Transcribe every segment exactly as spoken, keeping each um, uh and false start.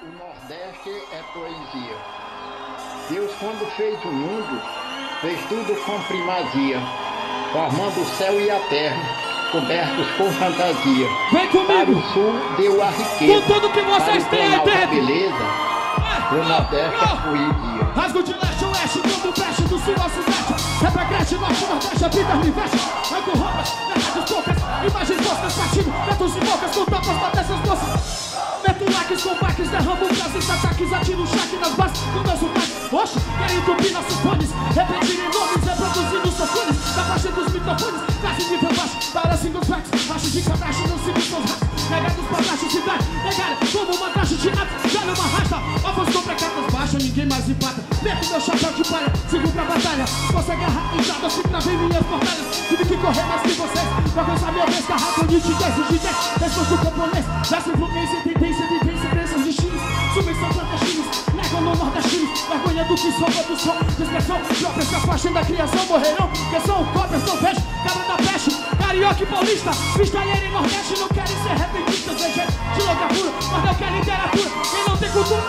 O Nordeste é poesia. Deus, quando fez o mundo, fez tudo com primazia, formando o céu e a terra, cobertos com fantasia. Vem comigo! Para o sul deu a riqueza, com tudo que vocês têm aí dentro. Beleza, é, o Nordeste é poesia. Rasgo de leste a oeste, todo peste, do sul ao sudeste. É pra Gretchen, norte, nordeste, a vida me veste. Arco roupas, verdades poucas, imagens postas, partindo, metos e bocas, com tapas, batessas moças. Meto likes com baques, derramo frases, ataques, atiro chaque nas bases do meu sotaque. Oxe, querem entupir nossos fones, repetirem nomes, reproduzindo seus fones. Da faixa dos microfones, classe nível baixo, para singles tracks, baixo de cadastro, não sigo seus rastros. Negados pra baixo, cidade, negada, como uma taxa de ato, já não arrasta. Ovos com precatas, baixa, ninguém mais empata. Meto meu chapéu de palha, sigo pra batalha. Você agarra entrada, se travei minhas portadas. Tive que correr mais que vocês, pra alcançar minha vez. Carraco, nitidez, rigidez, resposta do camponês. Das influências, tendência, vivência, crenças de chiles. Submissão clandestinos, negam no nordestinos. Vergonha do que soube do som, dispersão. Próprias que a faixa da criação morrerão. Que são cópias, não vejo, cabra da peste. Carioca e paulista, cristalheira e nordeste. Não querem ser repentistas, vem gente de louca pura. Mas não quer literatura, quem não tem cultura.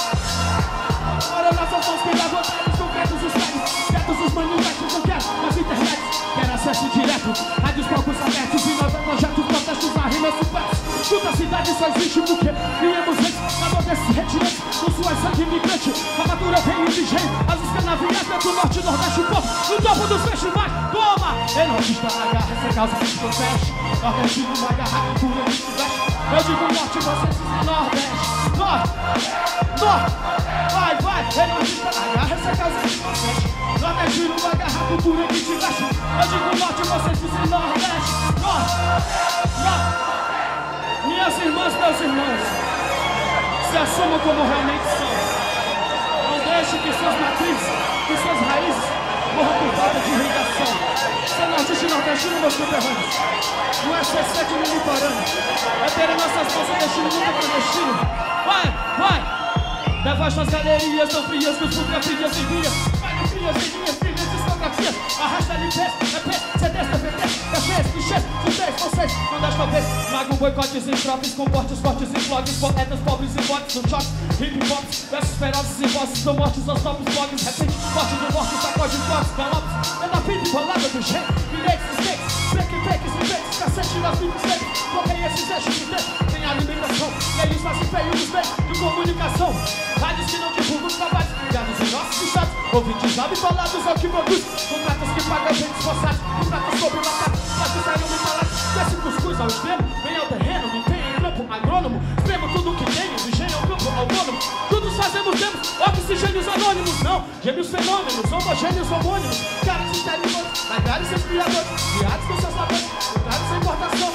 Ora nossas mãos que levam deles, concretos os prédios. Quietos os manifestos, não quero mais internet. Quero acesso direto, rádios, palcos abertos. E novos projetos, protestos, a rima supera. Toda a cidade só existe porque viemos reis. Na mão desses retirantes, com suas sangue imigrante. Formatura veio de engenho, as escanaviais do norte e nordeste, o povo no topo dos festivais. Toma! Enormista, agarra essa causa que eu fecho. Nordestino, uma garrafa, cultura que se veste. Eu digo norte, vocês dizem nordeste. Norte, norte, vai, vai. Enormista, agarra essa causa que eu fecho. Nordestino, uma garrafa, cultura que te veste. Eu digo norte, vocês dizem nordeste. Norte, norte. Minhas irmãs, meus irmãos, se assumam como realmente são. Não deixe que suas matrizes, que suas raízes morram por falta de irrigação. Ser nortista e nordestino, meus conterrâneos, não é ser sede no litorâneo, é ter em nossas mãos o destino muito clandestino. Vai, vai! Devasta as galerias tão frias que os fotografias enviam. Vai no frias, em minhas filhas, discografias. Arrasta L Ps, E Ps, C Ds, D V Ds, cachês, clichês, vocês, vocês, mandar talvez. Mago, boicotes, estrofes, comportes, fortes e vlogs. Poetas, pobres e bots, no choque, hip hop. Versos ferozes e vozes, dão mortes aos novos blogs. Repente, forte do norte, sacode fortes, galopes. É na vida, bolada do jeito, bilhetes, mistakes, fake, fakes, fakes, cacete nas mixtapes. Bloqueia esses eixos de tempo, tem alimentação. E eles fazem feio nos meios de comunicação. Rádios que não divulgam os trabalhos, ligados em nossos estados. Ouvintes habituados ao que produz. Contratos que pagam bem esforçados. Contratos sobre o lacado, mas saíram me falar. Desce cuscuz ao extremo, vem ao terreno, me tem em campo agrônomo. Extremo tudo que tenho, do engenho ao campo autônomo. Todos fazemos temos oxigênios anônimos. Não, gêmeos fenômenos, homogêneos homônimos. Caras exteriores, lagares seus criadores. Guiados com seus labores, contrários à importação.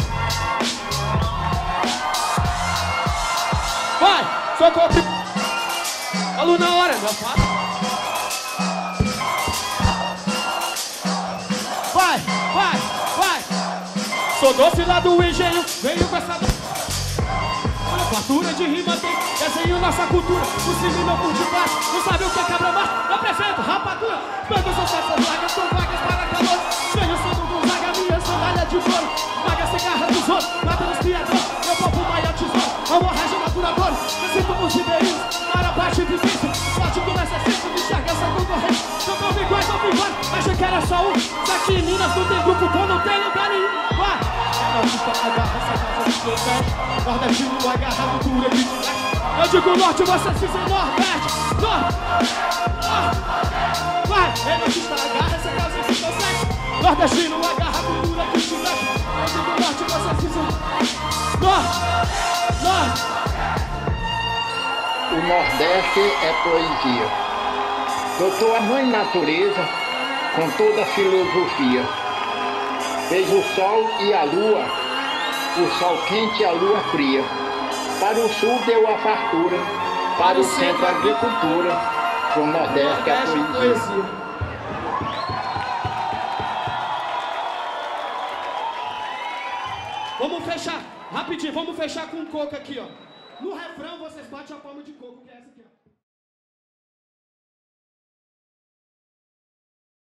Vai, socorro. Aluno na hora, meu pai. Vai, vai, vai. Sou doce lá do engenho, venho com essa... Olha, fartura de rima tem, desenho nossa cultura. O civil não por debaixo, não sabe o que é cabra macho. Apresento rapadura, bandas são certas vagas, são vagas para calor. Venho sendo do zaga, minha sandália de couro. Vaga sem garra dos outros, mata nos piadores. Meu povo maior tesouro, hemorragia naturadora. Eu sinto os ribeirinhos, para baixo e difícil. Forte com necessito de enxergar essa concorrente. Não tão iguais, não iguais, achei que era só um. Daqui em Minas não tem grupo bom, não tem lugar nenhum. Vai! Nordestino, agarra essa casa de seu pé. Nordestino, agarra a cultura de te. Eu digo norte, você se diz nordeste. Norte! Norte! Vai! Nordestino, agarra essa casa de seu pé. Nordestino, agarra a cultura que te mexe. Eu digo norte, você se diz norte! Norte! O Nordeste é poesia. Doutor a mãe natureza, com toda a filosofia. Fez o sol e a lua, o sol quente e a lua fria. Para o sul deu a fartura, para o centro a agricultura. O Nordeste é poesia. Vamos fechar, rapidinho, vamos fechar com um coco aqui, ó. No refrão vocês batem a palma de coco, que é essa aqui, ó.